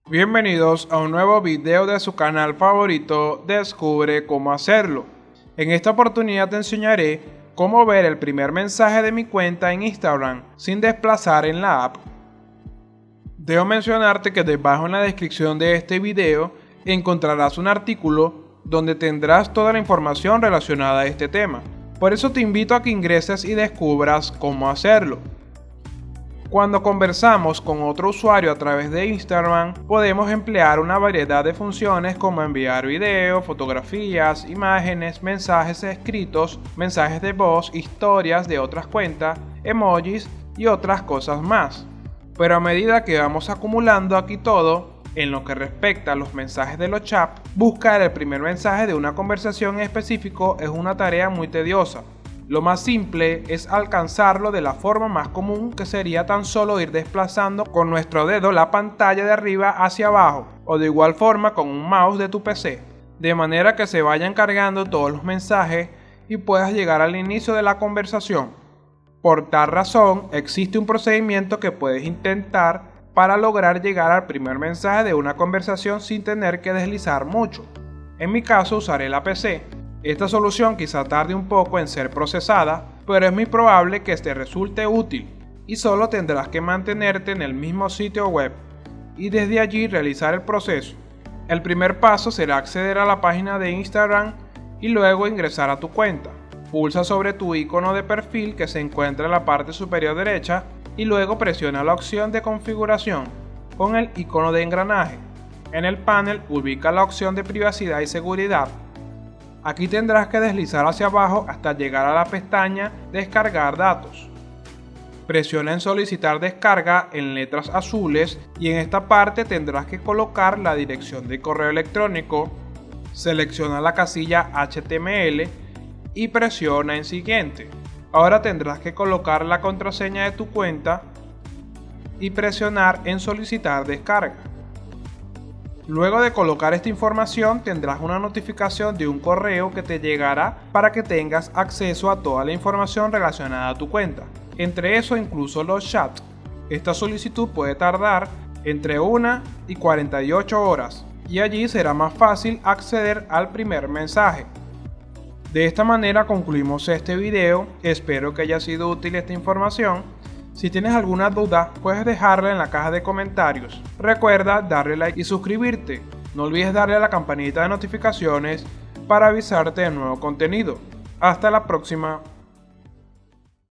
Bienvenidos a un nuevo video de su canal favorito, Descubre cómo hacerlo. En esta oportunidad te enseñaré cómo ver el primer mensaje de mi cuenta en Instagram sin desplazar en la app. Debo mencionarte que debajo en la descripción de este video encontrarás un artículo donde tendrás toda la información relacionada a este tema. Por eso te invito a que ingreses y descubras cómo hacerlo. Cuando conversamos con otro usuario a través de Instagram, podemos emplear una variedad de funciones como enviar videos, fotografías, imágenes, mensajes escritos, mensajes de voz, historias de otras cuentas, emojis y otras cosas más. Pero a medida que vamos acumulando aquí todo, en lo que respecta a los mensajes de los chats, buscar el primer mensaje de una conversación en específico es una tarea muy tediosa. Lo más simple es alcanzarlo de la forma más común, que sería tan solo ir desplazando con nuestro dedo la pantalla de arriba hacia abajo o de igual forma con un mouse de tu PC, de manera que se vayan cargando todos los mensajes y puedas llegar al inicio de la conversación. Por tal razón, existe un procedimiento que puedes intentar para lograr llegar al primer mensaje de una conversación sin tener que deslizar mucho. En mi caso usaré la PC. Esta solución quizá tarde un poco en ser procesada, pero es muy probable que te resulte útil y solo tendrás que mantenerte en el mismo sitio web y desde allí realizar el proceso. El primer paso será acceder a la página de Instagram y luego ingresar a tu cuenta. Pulsa sobre tu icono de perfil que se encuentra en la parte superior derecha y luego presiona la opción de configuración con el icono de engranaje. En el panel ubica la opción de privacidad y seguridad. Aquí tendrás que deslizar hacia abajo hasta llegar a la pestaña Descargar datos. Presiona en Solicitar descarga en letras azules y en esta parte tendrás que colocar la dirección de correo electrónico. Selecciona la casilla HTML y presiona en Siguiente. Ahora tendrás que colocar la contraseña de tu cuenta y presionar en Solicitar descarga. Luego de colocar esta información tendrás una notificación de un correo que te llegará para que tengas acceso a toda la información relacionada a tu cuenta, entre eso incluso los chats. Esta solicitud puede tardar entre 1 y 48 horas y allí será más fácil acceder al primer mensaje. De esta manera concluimos este video, espero que haya sido útil esta información. Si tienes alguna duda, puedes dejarla en la caja de comentarios. Recuerda darle like y suscribirte. No olvides darle a la campanita de notificaciones para avisarte de nuevo contenido. Hasta la próxima.